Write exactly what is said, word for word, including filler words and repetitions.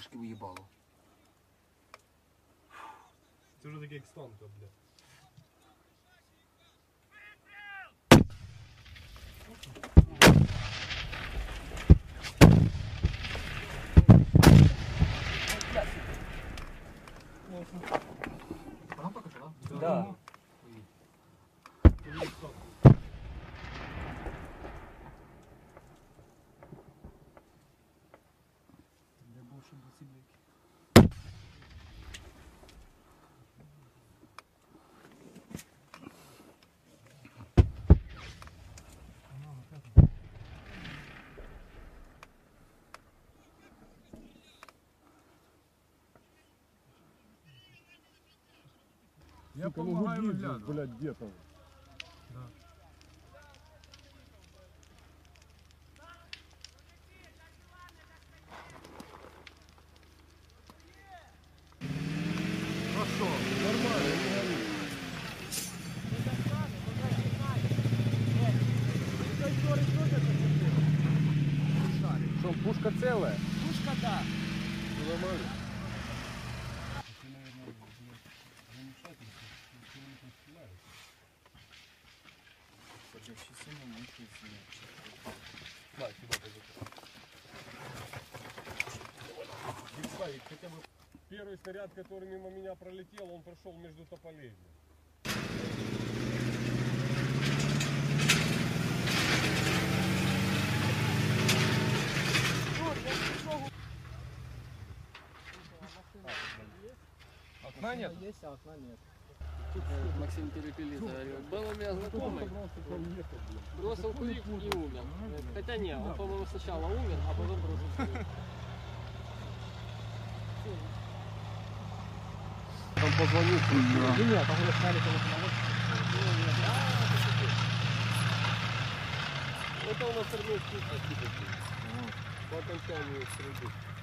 башки виїбало. Це вже таке як станка, бля. Вона покачала? Да. Я помогаю выглядывать. Блядь, где там? Хорошо. Нормально, не горит. Что, пушка целая? Пушка, да. Ну, нормально. Хотя бы первый снаряд, который мимо меня пролетел, он прошел между тополей. Окна нет? Есть, а окна нет. Максим Перепелица говорил. Был у меня знакомый, бросил курить и умер. Хотя не, он, по-моему, сначала умер, а потом бросил курить. Там позвонил. Да нет, там уже сняли телефон. Это у нас армейский типа по окончанию среды.